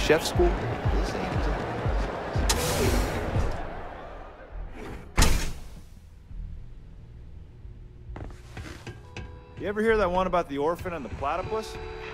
chef school? You ever hear that one about the orphan and the platypus?